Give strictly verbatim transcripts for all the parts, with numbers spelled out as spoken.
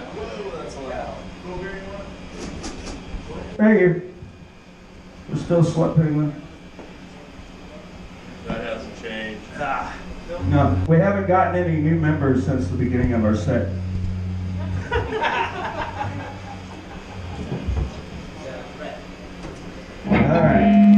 Thank you. We're still sweat penguin. That hasn't changed. Ah. No, we haven't gotten any new members since the beginning of our set. All right.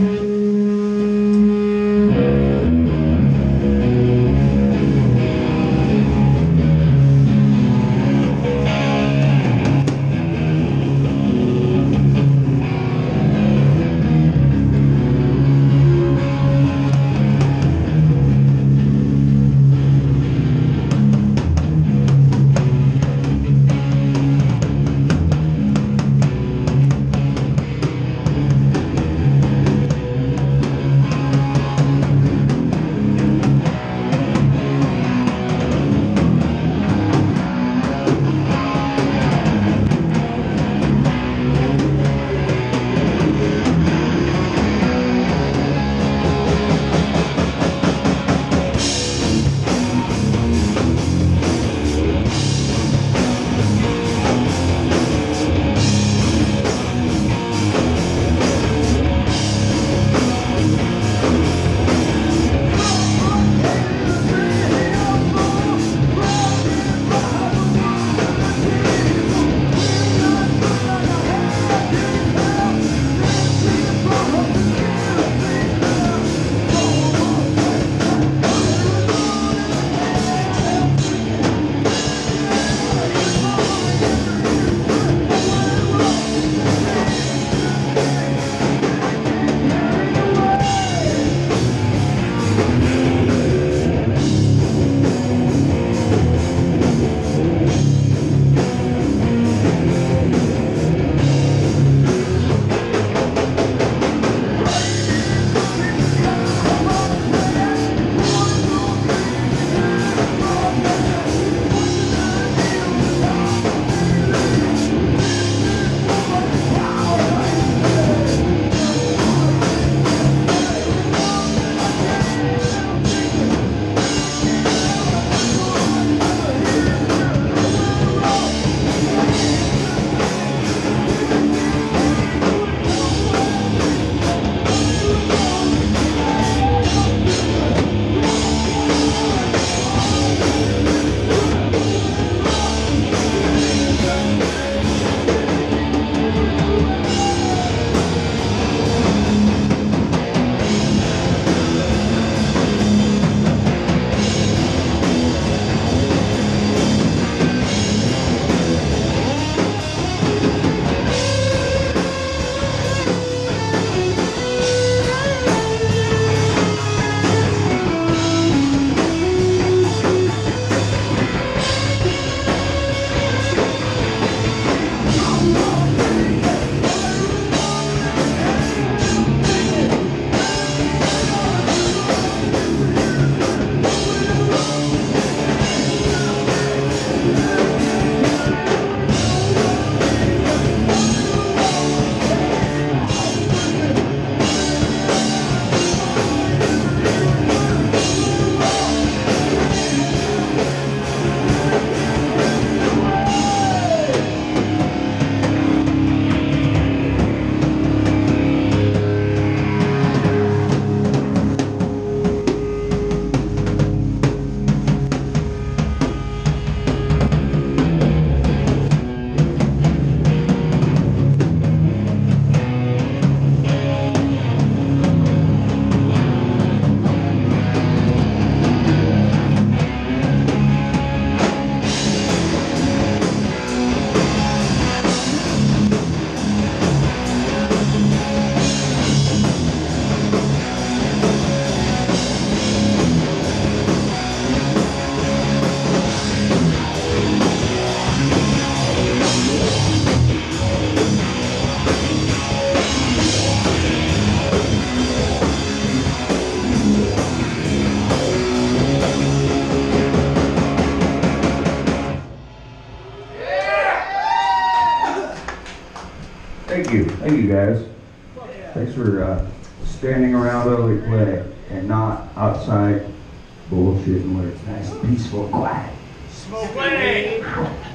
Thank you. Thank you, guys. Thanks for uh, standing around while we play and not outside bullshitting where it's nice, peaceful, quiet. Smoke.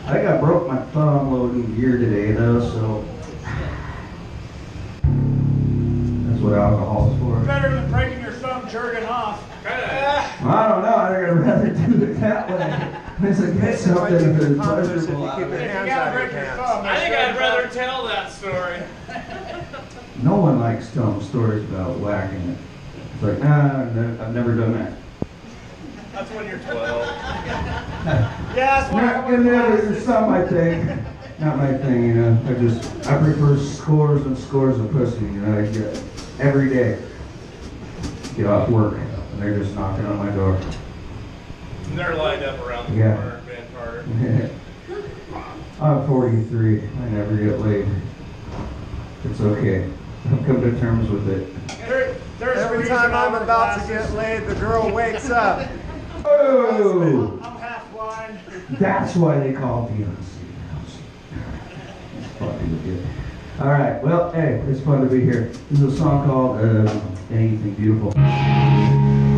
I think I broke my thumb loading gear today though, so that's what alcohol's for. Better than breaking your thumb jerking off. I don't know, I think I'd rather do it that way. It's like get something that's pleasurable out of it. If you gotta break your thumb, I think I'd rather tell that story. No one likes telling stories about whacking it. It's like, nah, no, I've never done that. That's when you're twelve. Yeah, that's what I Not, want it's to not my thing. Not my thing, you know. I just, I prefer scores and scores of pussy, you know. I get every day. Get off work, and they're just knocking on my door. And they're lined up around the Yeah. corner, Van Carter. I'm forty-three. I never get laid. It's okay. I've come to terms with it. There, there's a Every reason time I'm I about to wear get laid, the girl wakes up. Oh! glasses. I'm half blind. That's why they call Beyonce. Fucking good. All right. Well, hey, it's fun to be here. This is a song called uh, "Anything Beautiful."